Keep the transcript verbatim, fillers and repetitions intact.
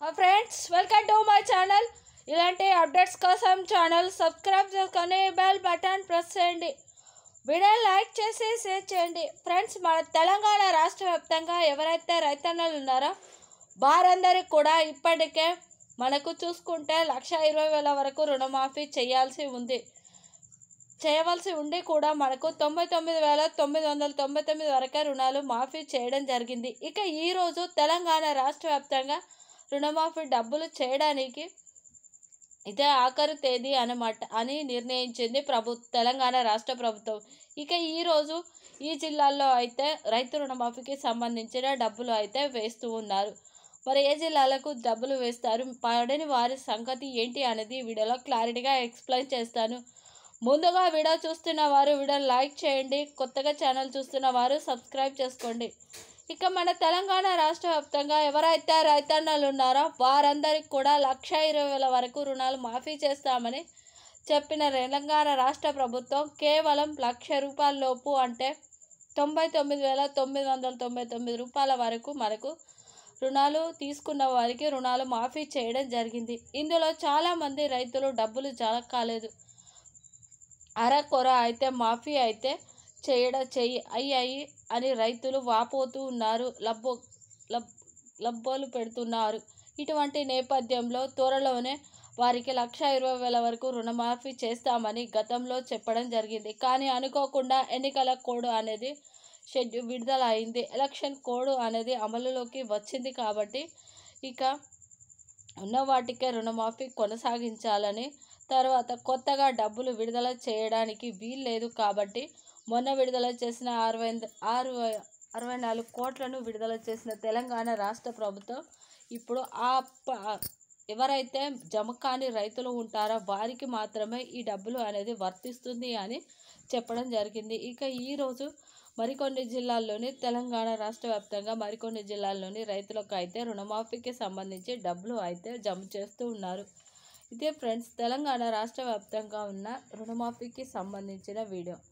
Friends welcome to my channel. ఇలాంటి updates కోసం channel subscribe చేసుకొని బెల్ బటన్ ప్రెస్ చేయండి. వీడియో లైక్ చేసి షేర్ చేయండి. ఫ్రెండ్స్, మన తెలంగాణ రాష్ట్ర వ్యాప్తంగా ఎవరైతే రైతన్నలు ఉన్నారో వారందరికీ కూడా ఇప్పటికే మనకు చూసుకుంటే లక్ష ఇరవై వేల వరకు రుణమాఫీ చేయాల్సి ఉంది చేయవలసి ఉండి కూడా మనకు తొంభై తొమ్మిది వేల తొమ్మిది వందల తొంభై తొమ్మిది వరకే రుణాలు మాఫీ చేయడం జరిగింది. ఇక ఈరోజు తెలంగాణ రాష్ట్ర వ్యాప్తంగా రుణమాఫీ డబ్బులు చేయడానికి ఇదే ఆఖరు తేదీ అన్నమాట అని నిర్ణయించింది ప్రభు తెలంగాణ రాష్ట్ర ప్రభుత్వం. ఇక ఈరోజు ఈ జిల్లాల్లో అయితే రైతు రుణమాఫీకి సంబంధించిన డబ్బులు అయితే వేస్తూ ఉన్నారు. మరి ఏ జిల్లాలకు డబ్బులు వేస్తారు, పడని వారి సంగతి ఏంటి అనేది వీడియోలో క్లారిటీగా ఎక్స్ప్లెయిన్ చేస్తాను. ముందుగా వీడియో చూస్తున్న వారు వీడియో లైక్ చేయండి. కొత్తగా ఛానల్ చూస్తున్న వారు సబ్స్క్రైబ్ చేసుకోండి. ఇక మన తెలంగాణ రాష్ట్ర వ్యాప్తంగా ఎవరైతే రైతన్నలు ఉన్నారో వారందరికీ కూడా లక్ష ఇరవై వేల వరకు రుణాలు మాఫీ చేస్తామని చెప్పిన తెలంగాణ రాష్ట్ర ప్రభుత్వం కేవలం లక్ష రూపాయల లోపు అంటే తొంభై తొమ్మిది వేల తొమ్మిది వందల తొంభై తొమ్మిది రూపాయల వరకు మనకు రుణాలు తీసుకున్న వారికి రుణాలు మాఫీ చేయడం జరిగింది. ఇందులో చాలామంది రైతులు డబ్బులు జమ కాలేదు, అరకొర అయితే మాఫీ అయితే చేయడం చెయ్యి అయ్యాయి అని రైతులు వాపోతూ ఉన్నారు, లబ్బో లబ్ లబ్బోలు పెడుతున్నారు. ఇటువంటి నేపథ్యంలో త్వరలోనే వారికి లక్ష ఇరవై వేల వరకు రుణమాఫీ చేస్తామని గతంలో చెప్పడం జరిగింది. కానీ అనుకోకుండా ఎన్నికల కోడ్ అనేది షెడ్యూల్ విడుదల అయింది. ఎలక్షన్ కోడ్ అనేది అమలులోకి వచ్చింది కాబట్టి ఇక ఉన్న వాటికే రుణమాఫీ కొనసాగించాలని, తర్వాత కొత్తగా డబ్బులు విడుదల చేయడానికి వీల్లేదు కాబట్టి మొన్న విడుదల చేసిన అరవై ఆరు అరవై నాలుగు కోట్లను విడుదల చేసిన తెలంగాణ రాష్ట్ర ప్రభుత్వం ఇప్పుడు ఆ ఎవరైతే జమ కాని రైతులు ఉంటారో వారికి మాత్రమే ఈ డబ్బులు అనేది వర్తిస్తుంది అని చెప్పడం జరిగింది. ఇక ఈరోజు మరికొన్ని జిల్లాల్లోని తెలంగాణ రాష్ట్ర వ్యాప్తంగా మరికొన్ని జిల్లాల్లోని రైతులకు అయితే రుణమాఫీకి సంబంధించి డబ్బులు అయితే జమ చేస్తూ ఉన్నారు. ఇదే ఫ్రెండ్స్ తెలంగాణ రాష్ట్ర వ్యాప్తంగా ఉన్న రుణమాఫీకి సంబంధించిన వీడియో.